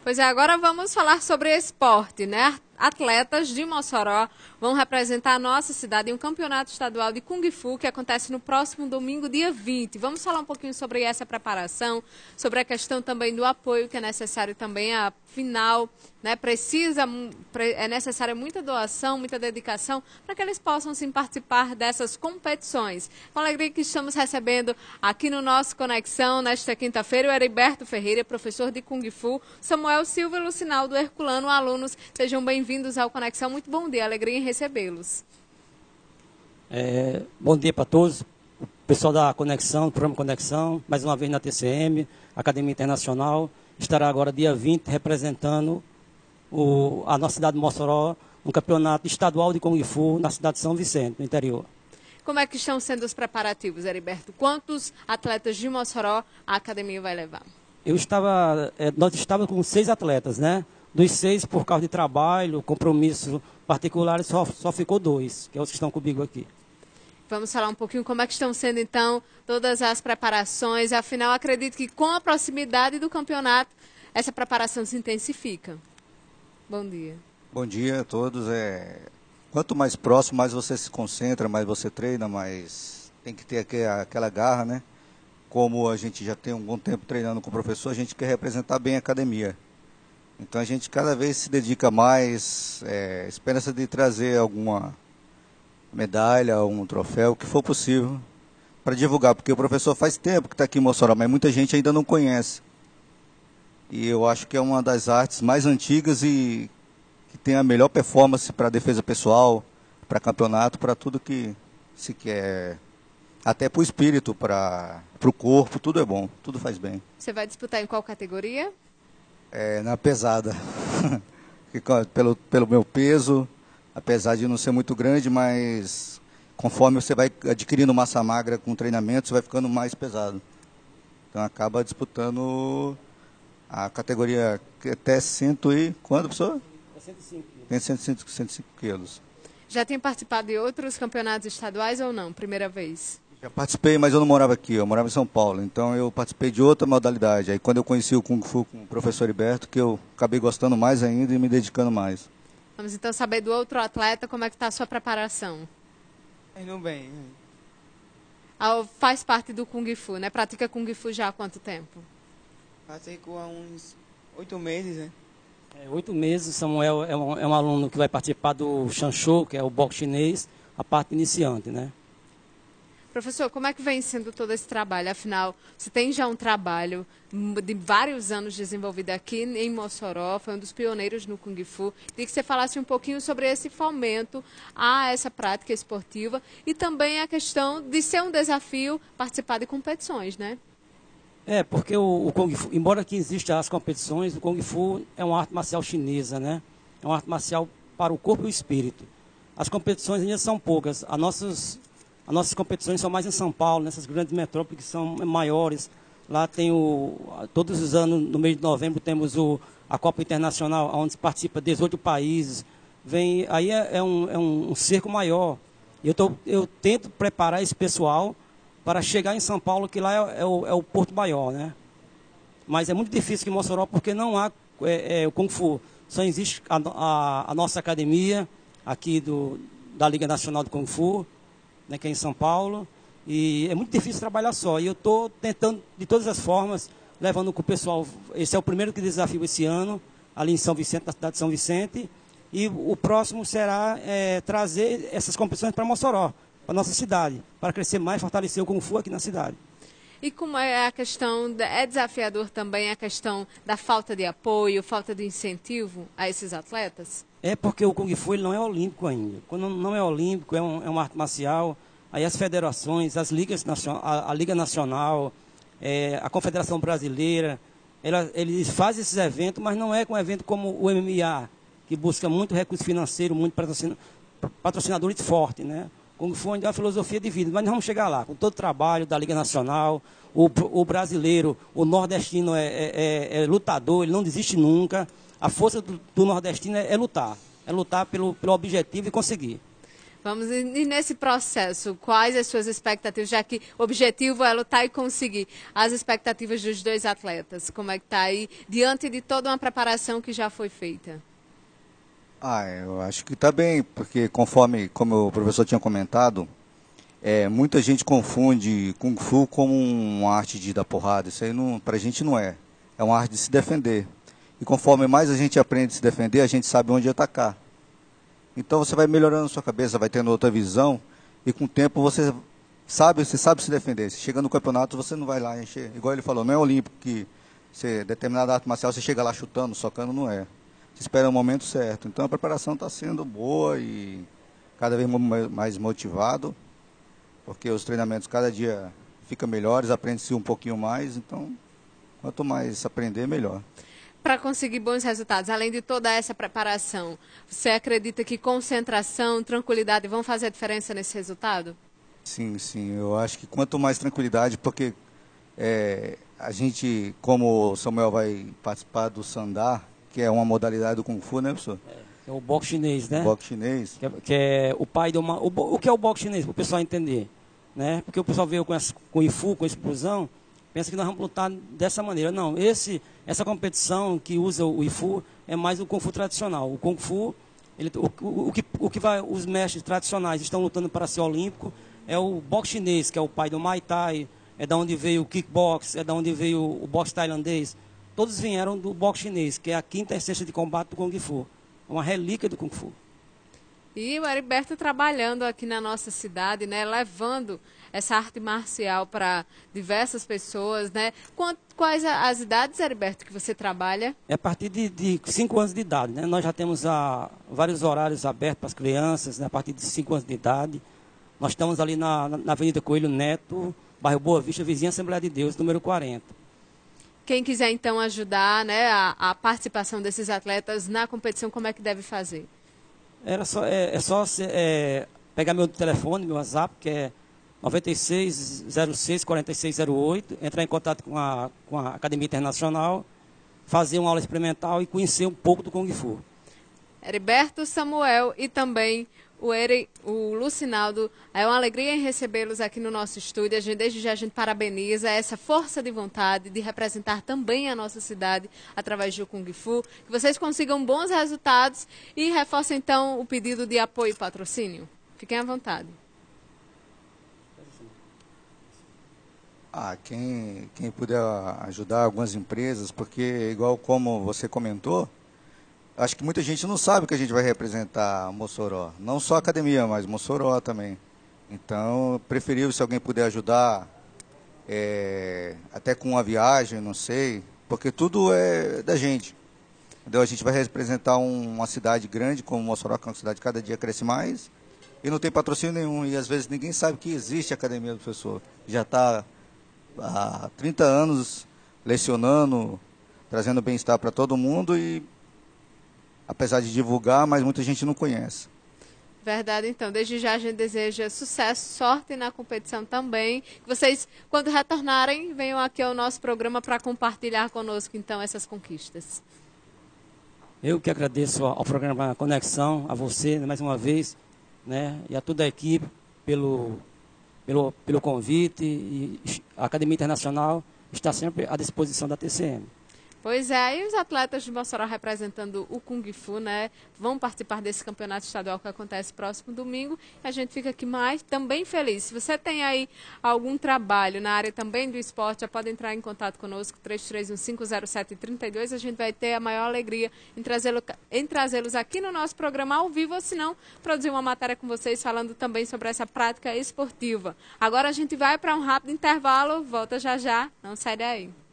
Pois é, agora vamos falar sobre esporte, né? Atletas de Mossoró vão representar a nossa cidade em um campeonato estadual de Kung Fu que acontece no próximo domingo, dia 20. Vamos falar um pouquinho sobre essa preparação, sobre a questão também do apoio que é necessário também, afinal, né? É necessária muita doação, muita dedicação para que eles possam sim participar dessas competições. Com alegria que estamos recebendo aqui no nosso Conexão, nesta quinta-feira, o Heriberto Ferreira, professor de Kung Fu, Samuel Silva e Lucinaldo Herculano, alunos. Sejam bem-vindos ao Conexão. Muito bom dia, alegria em recebê-los. Bom dia para todos, o pessoal da Conexão, do programa Conexão, mais uma vez na TCM, Academia Internacional, estará agora dia 20 representando a nossa cidade de Mossoró, no campeonato estadual de Kung Fu na cidade de São Vicente, no interior. Como é que estão sendo os preparativos, Heriberto? Quantos atletas de Mossoró a academia vai levar? Nós estávamos com 6 atletas, né? Dos 6, por causa de trabalho, compromissos particulares, só ficou 2, que é os que estão comigo aqui. Vamos falar um pouquinho como é que estão sendo, então, todas as preparações. Afinal, acredito que com a proximidade do campeonato, essa preparação se intensifica. Bom dia. Bom dia a todos. Quanto mais próximo, mais você se concentra, mais você treina, mais tem que ter aquela garra, né? Como a gente já tem um bom tempo treinando com o professor, a gente quer representar bem a academia. Então a gente cada vez se dedica mais, esperança de trazer alguma medalha, um troféu, o que for possível, para divulgar, porque o professor faz tempo que está aqui em Mossoró, mas muita gente ainda não conhece. E eu acho que é uma das artes mais antigas e que tem a melhor performance para defesa pessoal, para campeonato, para tudo que se quer. Até para o espírito, para o corpo, tudo é bom, tudo faz bem. Você vai disputar em qual categoria? Na pesada, pelo meu peso, apesar de não ser muito grande, mas conforme você vai adquirindo massa magra com treinamento, você vai ficando mais pesado. Então acaba disputando a categoria até 100 e... Quanto, professor? 105 quilos. Tem 105 quilos. Já tem participado de outros campeonatos estaduais ou não? Primeira vez? Já participei, mas eu não morava aqui, eu morava em São Paulo. Então eu participei de outra modalidade. Aí quando eu conheci o Kung Fu com o professor Heriberto, que eu acabei gostando mais ainda e me dedicando mais. Vamos então saber do outro atleta, como é que está a sua preparação? Indo bem. Faz parte do Kung Fu, né? Pratica Kung Fu já há quanto tempo? Passei com uns 8 meses, né? 8 meses, o Samuel é um aluno que vai participar do Shanshou, que é o boxe chinês, a parte iniciante, né? Professor, como é que vem sendo todo esse trabalho? Afinal, você tem já um trabalho de vários anos desenvolvido aqui em Mossoró, foi um dos pioneiros no Kung Fu. Queria que você falasse um pouquinho sobre esse fomento a essa prática esportiva e também a questão de ser um desafio participar de competições, né? Porque o Kung Fu, embora aqui existam as competições, o Kung Fu é uma arte marcial chinesa, né? É uma arte marcial para o corpo e o espírito. As competições ainda são poucas. As nossas competições são mais em São Paulo, nessas grandes metrópoles que são maiores. Lá tem todos os anos, no mês de novembro, temos a Copa Internacional, onde participa 18 países. Aí é um cerco maior. Eu tento preparar esse pessoal para chegar em São Paulo, que lá é o porto maior, né? Mas é muito difícil aqui em Mossoró, porque não há o Kung Fu. Só existe a nossa academia aqui da Liga Nacional do Kung Fu, né, que é em São Paulo, e é muito difícil trabalhar só. E eu estou tentando, de todas as formas, levando com o pessoal. Esse é o primeiro desafio esse ano, ali em São Vicente, na cidade de São Vicente, e o próximo será trazer essas competições para Mossoró, para a nossa cidade, para crescer mais, fortalecer o Kung Fu aqui na cidade. E como é a questão, é desafiador também a questão da falta de apoio, falta de incentivo a esses atletas? Porque o Kung Fu ele não é olímpico ainda. Quando não é olímpico, é uma arte marcial, aí as federações, as ligas, a Liga Nacional, a Confederação Brasileira, eles fazem esses eventos, mas não é com um evento como o MMA, que busca muito recurso financeiro, muito patrocinadores fortes, né? Kung Fu é uma filosofia de vida, mas nós vamos chegar lá, com todo o trabalho da Liga Nacional, o brasileiro, o nordestino é lutador, ele não desiste nunca. A força do nordestino é lutar pelo objetivo e conseguir. Vamos e nesse processo, quais as suas expectativas, já que o objetivo é lutar e conseguir as expectativas dos dois atletas? Como é que está aí, diante de toda uma preparação que já foi feita? Eu acho que está bem, porque conforme, como o professor tinha comentado, muita gente confunde Kung Fu como uma arte de dar porrada. Isso aí pra gente não é. É uma arte de se defender. E conforme mais a gente aprende a se defender, a gente sabe onde atacar. Então você vai melhorando a sua cabeça, vai tendo outra visão, e com o tempo você sabe se defender. Se chega no campeonato, você não vai lá encher. Igual ele falou, não é olímpico que determinada arte marcial você chega lá chutando, socando, não é. Você espera o momento certo. Então a preparação está sendo boa e cada vez mais motivado, porque os treinamentos cada dia ficam melhores, aprende-se um pouquinho mais, então quanto mais aprender, melhor. Para conseguir bons resultados, além de toda essa preparação, você acredita que concentração, tranquilidade vão fazer a diferença nesse resultado? Sim, eu acho que quanto mais tranquilidade, porque a gente, como o Samuel vai participar do Sandá, que é uma modalidade do Kung Fu, né, professor? É o boxe chinês, né? O boxe chinês. Que é o pai do... O que é o boxe chinês, para o pessoal entender, né? Porque o pessoal veio com Kung Fu, com explosão, pensa que nós vamos lutar dessa maneira. Não, essa competição que usa o Ifu é mais o Kung Fu tradicional. O Kung Fu, os mestres tradicionais estão lutando para ser olímpico, é o boxe chinês, que é o pai do Muay Thai, é da onde veio o kickbox, é da onde veio o boxe tailandês. Todos vieram do boxe chinês, que é a quinta essência de combate do Kung Fu. É uma relíquia do Kung Fu. E o Heriberto trabalhando aqui na nossa cidade, né, levando essa arte marcial para diversas pessoas, né? Quais as idades, Heriberto, que você trabalha? É a partir de 5 anos de idade, né? Nós já temos vários horários abertos para as crianças, né? A partir de 5 anos de idade. Nós estamos ali na Avenida Coelho Neto, bairro Boa Vista, vizinha Assembleia de Deus, número 40. Quem quiser, então, ajudar, né, a participação desses atletas na competição, como é que deve fazer? É só pegar meu telefone, meu WhatsApp, que é 9606-4608, entrar em contato com a Academia Internacional, fazer uma aula experimental e conhecer um pouco do Kung Fu. Heriberto, Samuel e também o Lucinaldo, é uma alegria em recebê-los aqui no nosso estúdio. Desde já a gente parabeniza essa força de vontade de representar também a nossa cidade através do Kung Fu. Que vocês consigam bons resultados e reforcem então o pedido de apoio e patrocínio. Fiquem à vontade. Quem puder ajudar algumas empresas, porque igual como você comentou, acho que muita gente não sabe que a gente vai representar Mossoró. Não só a academia, mas Mossoró também. Então, preferível se alguém puder ajudar, até com uma viagem, não sei, porque tudo é da gente. Entendeu? A gente vai representar uma cidade grande, como Mossoró, que é uma cidade que cada dia cresce mais, e não tem patrocínio nenhum. E às vezes ninguém sabe que existe a Academia do Professor. Já está há 30 anos lecionando, trazendo bem-estar para todo mundo e apesar de divulgar, mas muita gente não conhece. Verdade, então. Desde já a gente deseja sucesso, sorte na competição também. Que vocês, quando retornarem, venham aqui ao nosso programa para compartilhar conosco, então, essas conquistas. Eu que agradeço ao programa Conexão, a você, mais uma vez, né, e a toda a equipe pelo convite. E a Academia Internacional está sempre à disposição da TCM. Pois é, e os atletas de Mossoró representando o Kung Fu, né, vão participar desse campeonato estadual que acontece próximo domingo. E a gente fica aqui também feliz. Se você tem aí algum trabalho na área também do esporte, já pode entrar em contato conosco, 33150732. A gente vai ter a maior alegria em trazê-los aqui no nosso programa ao vivo, ou se não, produzir uma matéria com vocês falando também sobre essa prática esportiva. Agora a gente vai para um rápido intervalo, volta já já, não sai daí.